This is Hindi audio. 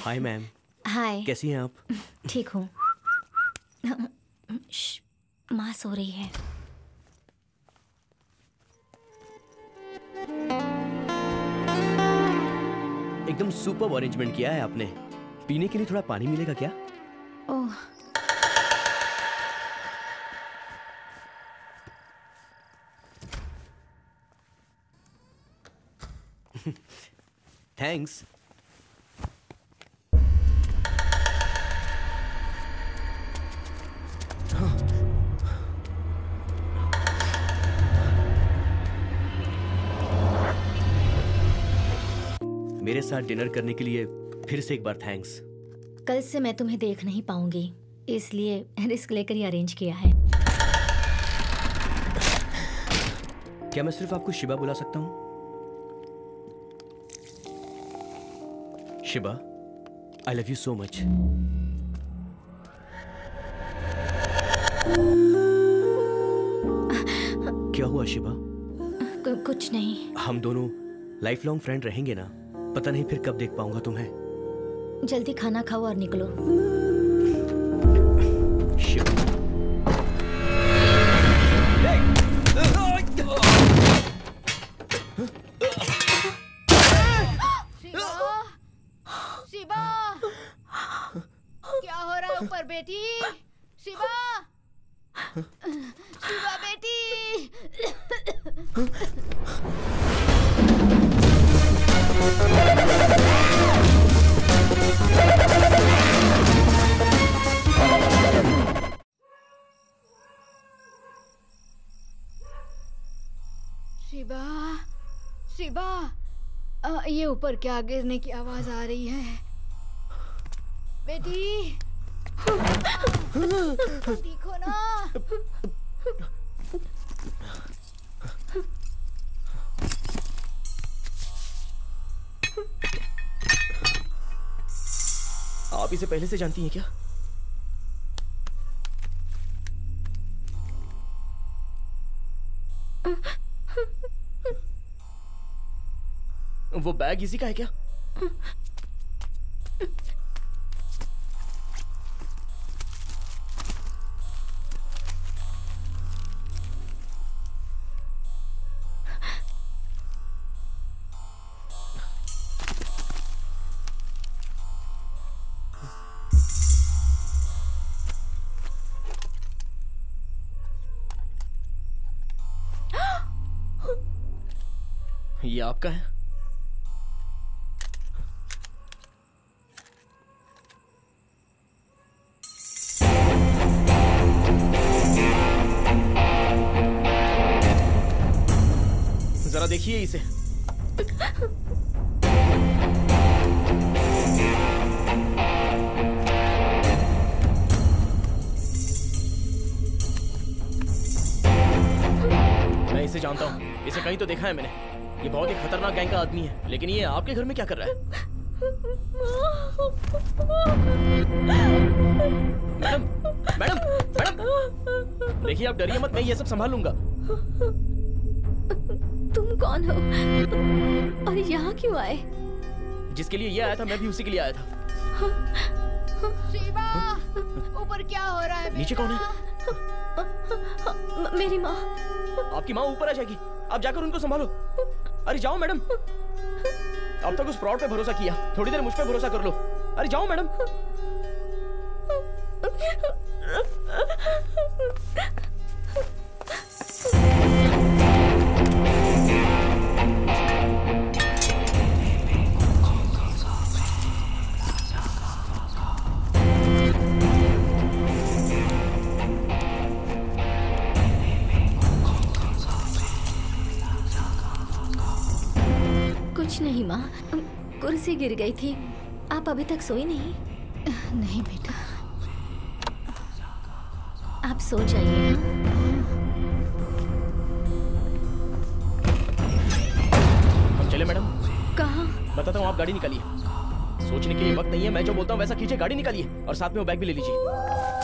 Hi ma'am. हाय। कैसी हैं आप? ठीक हूँ। माँ सो रही है। एकदम सुपर अरेंजमेंट किया है आपने। पीने के लिए थोड़ा पानी मिलेगा क्या? ओह। थैंक्स। मेरे साथ डिनर करने के लिए फिर से एक बार थैंक्स। कल से मैं तुम्हें देख नहीं पाऊंगी, इसलिए रिस्क लेकर ही अरेंज किया है। क्या मैं सिर्फ आपको शिबा बुला सकता हूँ? Shiba, I love you so much. क्या हुआ शिबा? कुछ नहीं। हम दोनों लाइफ लॉन्ग फ्रेंड रहेंगे ना? पता नहीं फिर कब देख पाऊंगा तुम्हें। जल्दी खाना खाओ और निकलो। शिबा। शिबा, क्या हो रहा है ऊपर बेटी? शिबा, शिबा बेटी। शिबा, शिबा, ये ऊपर क्या गिरने की आवाज आ रही है? बेटी, ठीक हो ना? आप इसे पहले से जानती हैं क्या? वो बैग इसी का है क्या? ये आपका है? जरा देखिए इसे। मैं इसे जानता हूं, इसे कहीं तो देखा है मैंने। ये बहुत ही खतरनाक गैंग का आदमी है, लेकिन ये आपके घर में क्या कर रहा है? मैडम, मैडम, मैडम, देखिए आप डरिए मत, मैं ये सब संभाल लूंगा। तुम कौन हो और यहाँ क्यों आए? जिसके लिए ये आया था मैं भी उसी के लिए आया था। शिबा, ऊपर क्या हो रहा है? नीचे कौन है? मेरी माँ। आपकी माँ ऊपर आ जाएगी, आप जाकर उनको संभालो। अरे जाओ मैडम, अब तक उस फ्रॉड पे भरोसा किया, थोड़ी देर मुझ पे भरोसा कर लो। अरे जाओ मैडम। कुछ नहीं माँ, कुर्सी गिर गई थी। आप अभी तक सोई नहीं? नहीं बेटा, आप सो जाइए। हम चले मैडम? कहाँ? बताता हूँ, आप गाड़ी निकालिए। सोचने के लिए वक्त नहीं है, मैं जो बोलता हूँ वैसा कीजिए, गाड़ी निकालिए और साथ में वो बैग भी ले लीजिए।